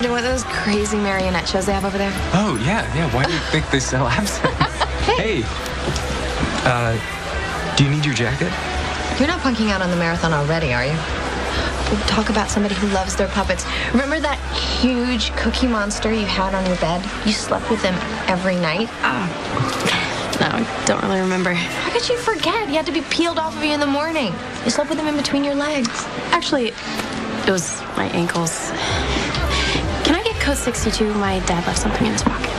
You know what those crazy marionette shows they have over there? Oh, yeah. Why do you think they sell absinthe? Hey. Do you need your jacket? You're not punking out on the marathon already, are you? We'll talk about somebody who loves their puppets. Remember that huge cookie monster you had on your bed? You slept with him every night? No, I don't really remember. How could you forget? He had to be peeled off of you in the morning. You slept with him in between your legs. Actually, it was my ankles. Can I get code 62? My dad left something in his pocket.